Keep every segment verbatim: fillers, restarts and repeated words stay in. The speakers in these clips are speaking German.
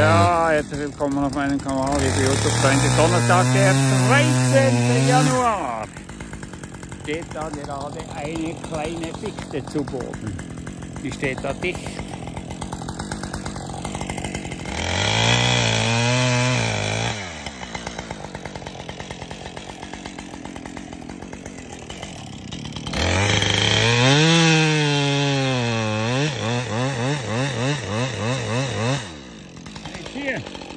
Ja, herzlich willkommen auf meinem Kanal, liebe YouTube-Freunde. Donnerstag, der dreizehnte Januar. Steht da gerade eine kleine Fichte zu Boden. Die steht da dicht. Hier.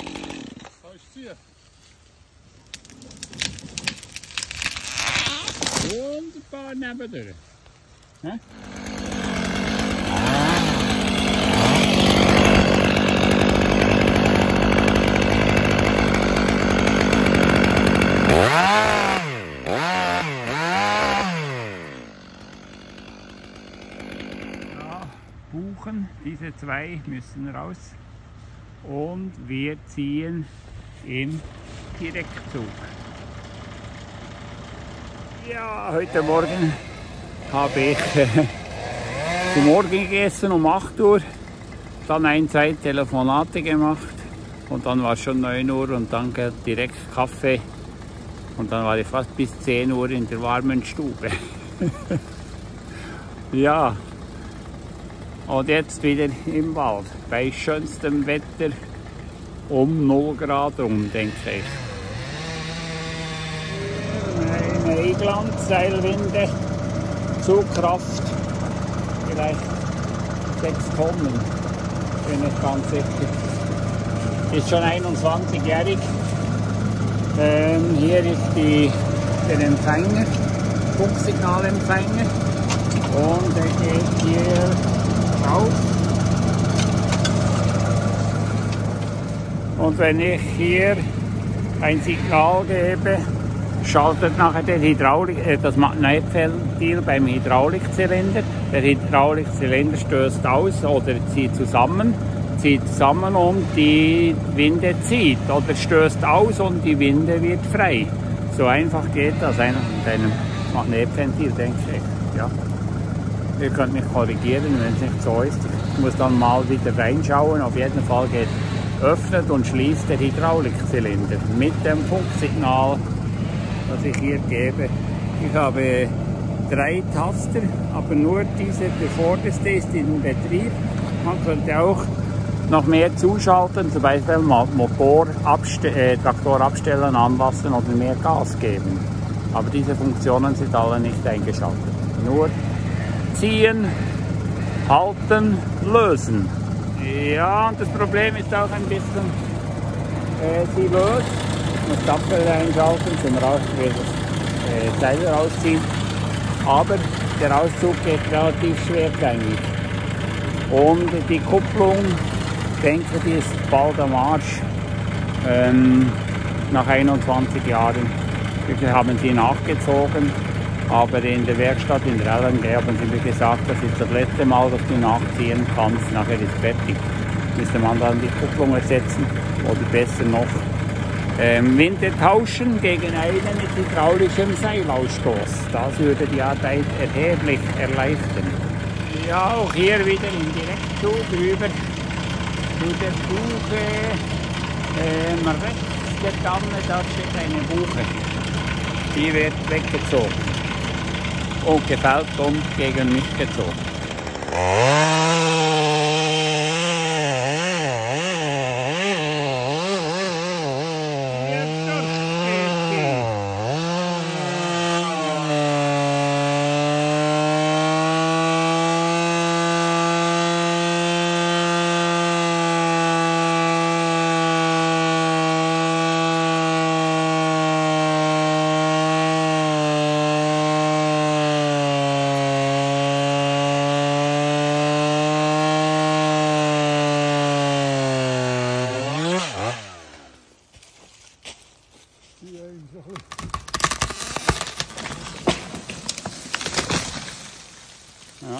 Wunderbar nebendurch. Hä? Ja, Buchen, diese zwei müssen raus. Und wir ziehen im Direktzug. Ja, heute Morgen habe ich äh, zum Morgen gegessen um acht Uhr, dann ein, zwei Telefonate gemacht und dann war es schon neun Uhr und dann direkt Kaffee und dann war ich fast bis zehn Uhr in der warmen Stube. Ja, und jetzt wieder im Wald, bei schönstem Wetter, um null Grad rum, denke ich. Eine Egland-Seilwinde, Zugkraft, vielleicht sechs Tonnen, bin ich ganz sicher. Ist schon einundzwanzigjährig. Ähm, hier ist die, der Empfänger, Funksignalempfänger, und er geht hier auf. Und wenn ich hier ein Signal gebe, schaltet nachher der Hydraulik, äh, das Magnetventil beim Hydraulikzylinder. Der Hydraulikzylinder stößt aus oder zieht zusammen, zieht zusammen und die Winde zieht oder stößt aus und die Winde wird frei. So einfach geht das einfach mit einem Magnetventil, denke ich. Ja. Ihr könnt mich korrigieren, wenn es nicht so ist. Ich muss dann mal wieder reinschauen. Auf jeden Fall geht, öffnet und schließt der Hydraulikzylinder mit dem Funksignal, das ich hier gebe. Ich habe drei Taster, aber nur diese, der vorderste ist in Betrieb. Man könnte auch noch mehr zuschalten, zum Beispiel Motor abste äh, Traktor abstellen, anlassen oder mehr Gas geben. Aber diese Funktionen sind alle nicht eingeschaltet. Nur ziehen, halten, lösen. Ja, und das Problem ist auch ein bisschen, äh, sie löst. Ich muss Stapel einschalten, zum Raus, äh, Seil rausziehen. Aber der Auszug geht relativ schwergängig. Und die Kupplung, ich denke, die ist bald am Arsch. Ähm, nach einundzwanzig Jahren. Wir haben sie nachgezogen. Aber in der Werkstatt in der L N G haben sie mir gesagt, das ist das letzte Mal, dass du nachziehen kannst. Nachher ist fertig. Müsste man dann die Kupplung ersetzen oder besser noch ähm, Winde tauschen gegen eine mit hydraulischem Seilausstoß. Das würde die Arbeit erheblich erleichtern. Ja, auch hier wieder im Direktzug rüber zu der Buche. Ähm, rechts der Tanne, da steht eine Buche. Die wird weggezogen. Und gefällt und gegen mich gezogen. Ja.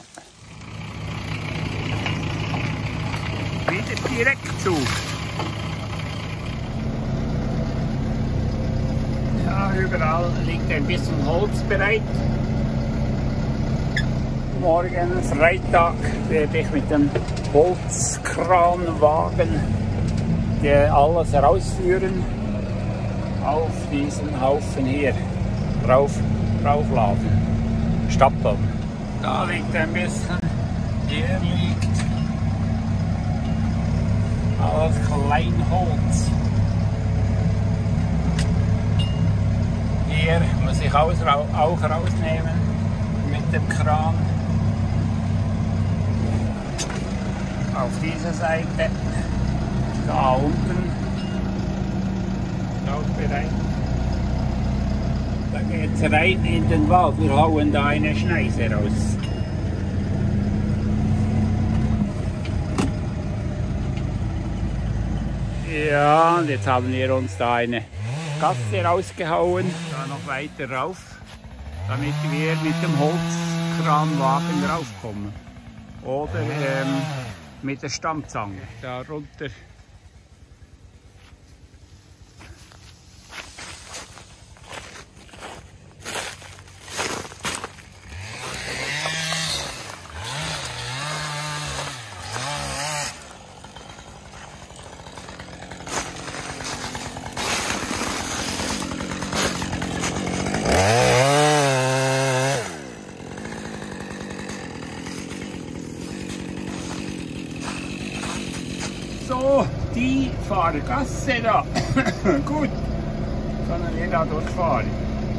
Wieder Direktzug. Ja, überall liegt ein bisschen Holz bereit. Morgen Freitag werde ich mit dem Holzkranwagen die alles rausführen auf diesen Haufen hier. Drauf, draufladen, stapeln. Da liegt ein bisschen, hier liegt alles Kleinholz. Hier muss ich auch rausnehmen mit dem Kran. Auf dieser Seite, da unten, auch bereit. Da geht es rein in den Wald. Wir hauen da eine Schneise raus. Ja, und jetzt haben wir uns da eine Gasse rausgehauen. Da noch weiter rauf, damit wir mit dem Holzkranwagen raufkommen. Oder ähm, mit der Stammzange da runter. So, die Fahrgasse da. Gut, können wir da durchfahren.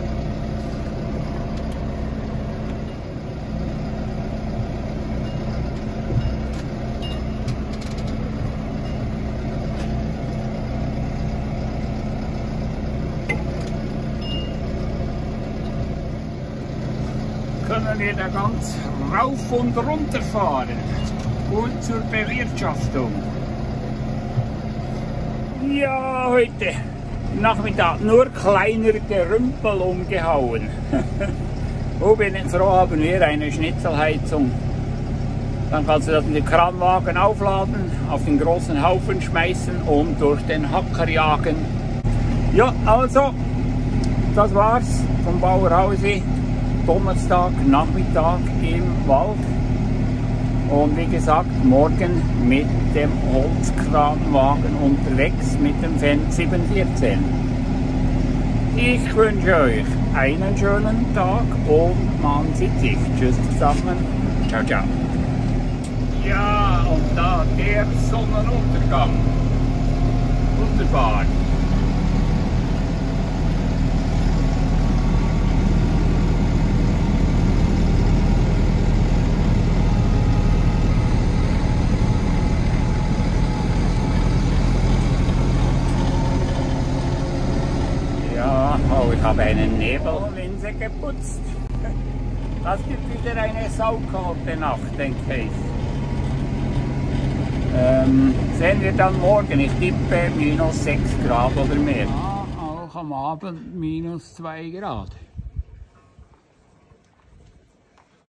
Können wir da ganz rauf und runter fahren. Gut zur Bewirtschaftung. Ja, heute Nachmittag nur kleinere Gerümpel umgehauen. Wo bin ich froh, haben wir eine Schnitzelheizung. Dann kannst du das mit dem Kranwagen aufladen, auf den großen Haufen schmeißen und durch den Hacker jagen. Ja, also, das war's vom Bauerhausi. Donnerstag, Nachmittag im Wald. Und wie gesagt, morgen mit dem Holzkranwagen unterwegs mit dem Fendt sieben vierzehn. Ich wünsche euch einen schönen Tag und man sieht sich. Tschüss zusammen. Ciao, ciao. Ja, und da der Sonnenuntergang. Wunderbar. Oh, ich habe einen Nebellinse geputzt. Das gibt wieder eine saukalte Nacht, denke ich. Ähm, sehen wir dann morgen. Ich tippe minus sechs Grad oder mehr. Ja, auch am Abend minus zwei Grad.